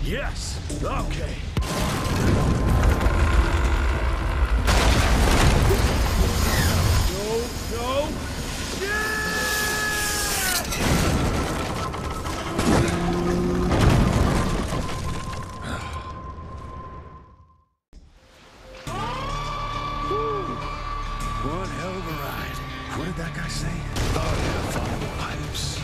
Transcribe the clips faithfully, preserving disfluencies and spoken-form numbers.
Yes! Okay. Go, go! Yeah! One hell of a ride. What did that guy say? Oh yeah, follow the pipes.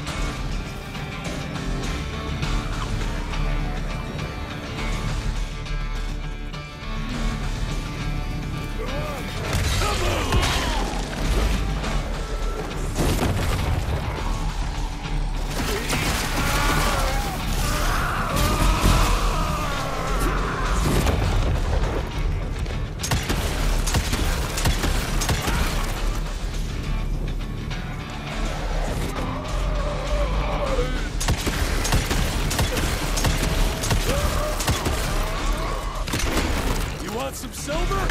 Some silver?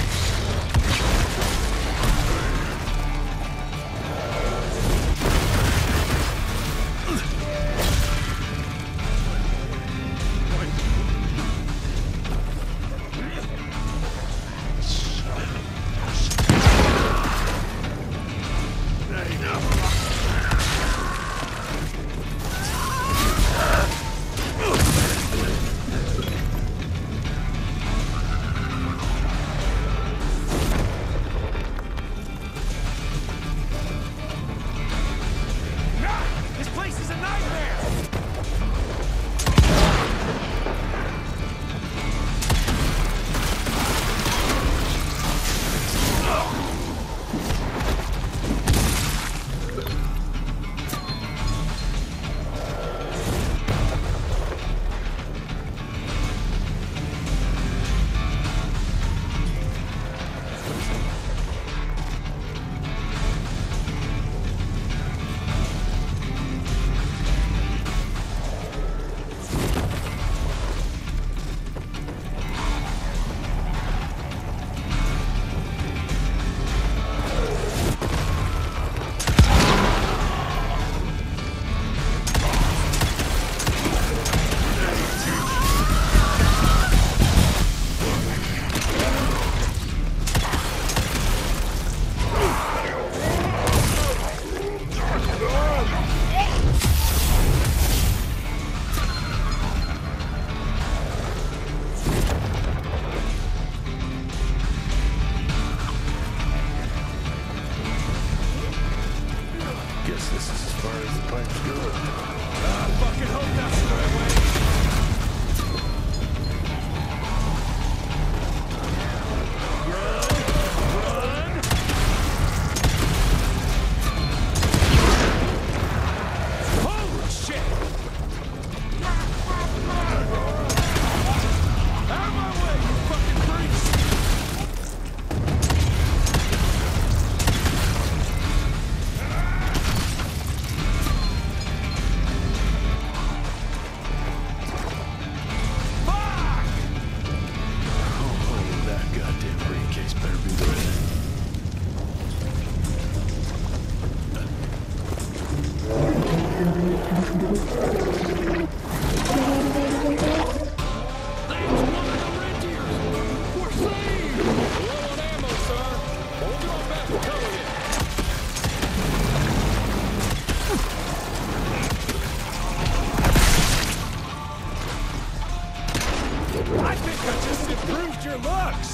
Guess this is as far as the pipes go. Ah, fucking hope that's the right way. Run! Run! Holy shit! Out of my way, you fucking freaks! I think I just improved your looks!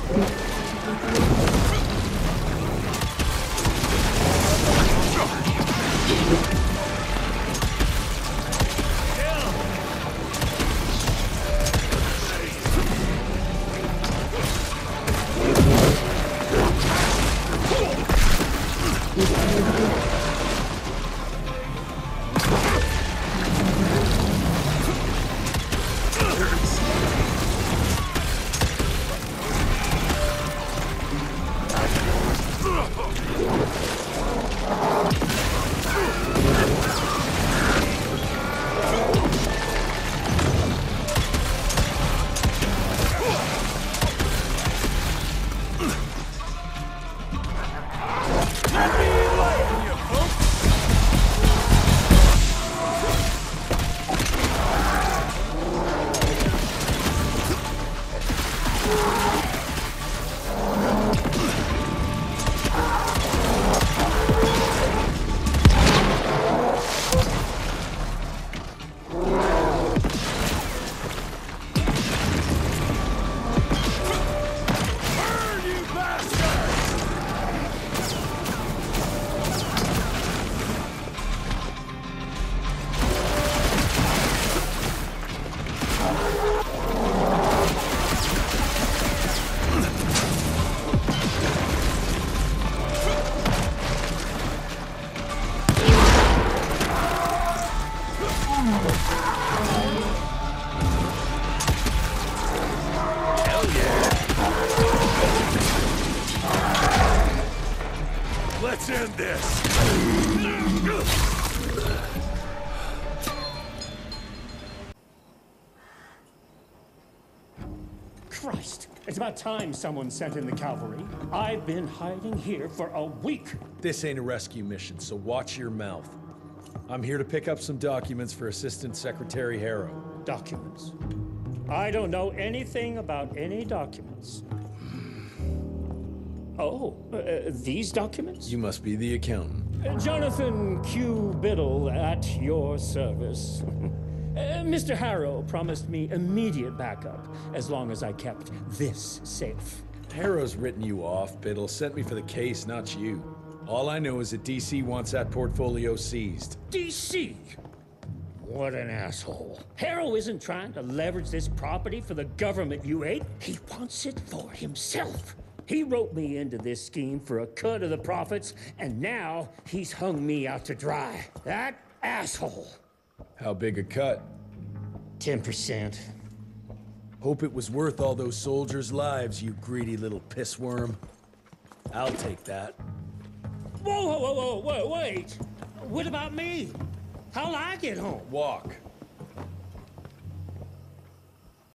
Let's end this! Christ! It's about time someone sent in the cavalry. I've been hiding here for a week. This ain't a rescue mission, so watch your mouth. I'm here to pick up some documents for Assistant Secretary Harrow. Documents? I don't know anything about any documents. Oh, uh, these documents? You must be the accountant. Uh, Jonathan Q. Biddle at your service. uh, Mister Harrow promised me immediate backup as long as I kept this safe. Harrow's written you off, Biddle. Sent me for the case, not you. All I know is that D C wants that portfolio seized. D C? What an asshole. Harrow isn't trying to leverage this property for the government you hate. He wants it for himself. He wrote me into this scheme for a cut of the profits, and now he's hung me out to dry. That asshole. How big a cut? ten percent. Hope it was worth all those soldiers' lives, you greedy little pissworm. I'll take that. Whoa, whoa, whoa, whoa, whoa, wait. What about me? How'll I get home? Walk.